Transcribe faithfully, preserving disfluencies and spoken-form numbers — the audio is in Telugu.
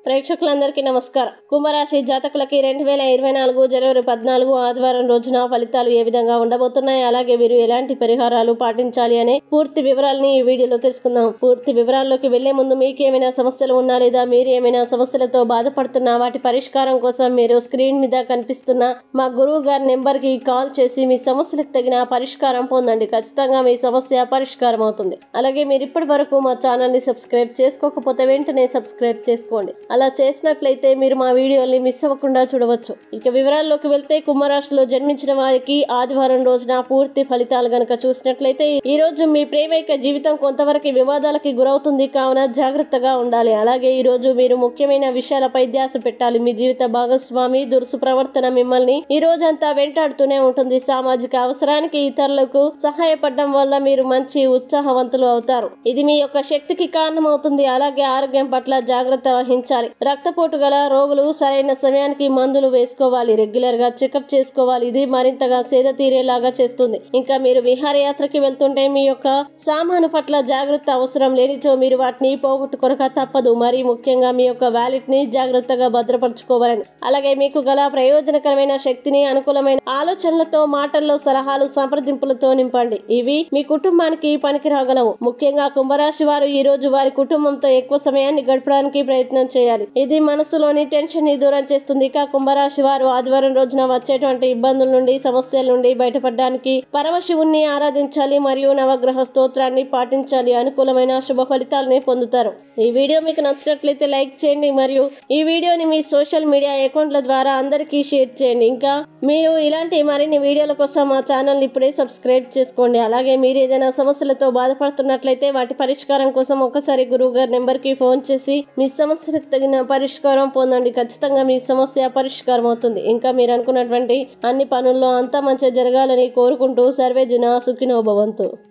ప్రేక్షకులందరికీ నమస్కారం. కుంభరాశి జాతకులకి రెండు వేల ఇరవై నాలుగు జనవరి పద్నాలుగు ఆదివారం రోజున ఫలితాలు ఏ విధంగా ఉండబోతున్నాయి, అలాగే వీరు ఎలాంటి పరిహారాలు పాటించాలి అనే పూర్తి వివరాలని ఈ వీడియోలో తెలుసుకుందాం. పూర్తి వివరాల్లోకి వెళ్లే ముందు మీకు ఏమైనా సమస్యలు ఉన్నా లేదా మీరు ఏమైనా సమస్యలతో బాధపడుతున్నా వాటి పరిష్కారం కోసం మీరు స్క్రీన్ మీద కనిపిస్తున్న మా గురువు గారి నెంబర్ కి కాల్ చేసి మీ సమస్యలకు తగిన పరిష్కారం పొందండి. ఖచ్చితంగా మీ సమస్య పరిష్కారం అవుతుంది. అలాగే మీరు ఇప్పటి వరకు మా ఛానల్ ని సబ్స్క్రైబ్ చేసుకోకపోతే వెంటనే సబ్స్క్రైబ్ చేసుకోండి. అలా చేసినట్లయితే మీరు మా వీడియోని మిస్ అవ్వకుండా చూడవచ్చు. ఇక వివరాల్లోకి వెళ్తే కుంభరాశిలో జన్మించిన వారికి ఆదివారం రోజున పూర్తి ఫలితాలు గనక చూసినట్లయితే ఈ రోజు మీ ప్రేమైక జీవితం కొంతవరకు వివాదాలకి గురవుతుంది, కావున జాగ్రత్తగా ఉండాలి. అలాగే ఈ రోజు మీరు ముఖ్యమైన విషయాలపై ధ్యాస పెట్టాలి. మీ జీవిత భాగస్వామి దురుసు ప్రవర్తన మిమ్మల్ని ఈ రోజంతా వెంటాడుతూనే ఉంటుంది. సామాజిక అవసరానికి ఇతరులకు సహాయపడడం వల్ల మీరు మంచి ఉత్సాహవంతులు అవుతారు. ఇది మీ యొక్క శక్తికి కారణమవుతుంది. అలాగే ఆరోగ్యం పట్ల జాగ్రత్త వహించాలి. రక్తపోటు గల రోగులు సరైన సమయానికి మందులు వేసుకోవాలి. రెగ్యులర్ గా చెకప్ చేసుకోవాలి. ఇది మరింతగా సేద తీరేలాగా చేస్తుంది. ఇంకా మీరు విహారయాత్రకి వెళ్తుంటే మీ యొక్క సామాను పట్ల జాగ్రత్త అవసరం. లేనిచో మీరు వాటిని పోగొట్టుకొనక తప్పదు. మరి ముఖ్యంగా మీ యొక్క వ్యాలెట్ ని జాగ్రత్తగా భద్రపరచుకోవాలని, అలాగే మీకు గల ప్రయోజనకరమైన శక్తిని అనుకూలమైన ఆలోచనలతో, మాటల్లో, సలహాలు, సంప్రదింపులతో నింపండి. ఇవి మీ కుటుంబానికి పనికి రాగలవు. ముఖ్యంగా కుంభరాశి వారు ఈ రోజు వారి కుటుంబంతో ఎక్కువ సమయాన్ని గడపడానికి ప్రయత్నం చేయాలి. ఇది మనసులోని టెన్షన్ ని దూరం చేస్తుంది. ఇక కుంభరాశి వారు ఆదివారం రోజున వచ్చేటువంటి ఇబ్బందుల నుండి, సమస్యల నుండి బయటపడడానికి పరమశివుణ్ణి ఆరాధించాలి మరియు నవగ్రహ స్తోత్రాన్ని పాటించాలి. అనుకూలమైన శుభ ఫలితాలని పొందుతారు. ఈ వీడియో మీకు నచ్చినట్లయితే లైక్ చేయండి మరియు ఈ వీడియోని మీ సోషల్ మీడియా అకౌంట్ల ద్వారా అందరికీ షేర్ చేయండి. ఇంకా మీరు ఇలాంటి మరిన్ని వీడియోల కోసం మా ఛానల్ ఇప్పుడే సబ్స్క్రైబ్ చేసుకోండి. అలాగే మీరు ఏదైనా సమస్యలతో బాధపడుతున్నట్లయితే వాటి పరిష్కారం కోసం ఒకసారి గురువు గారి నెంబర్ కి ఫోన్ చేసి మీ సమస్యలకు తగిన పరిష్కారం పొందండి. ఖచ్చితంగా మీ సమస్య పరిష్కారం అవుతుంది. ఇంకా మీరు అనుకున్నటువంటి అన్ని పనుల్లో అంతా మంచిగా జరగాలని కోరుకుంటూ సర్వే జన సుఖినో భవంతు.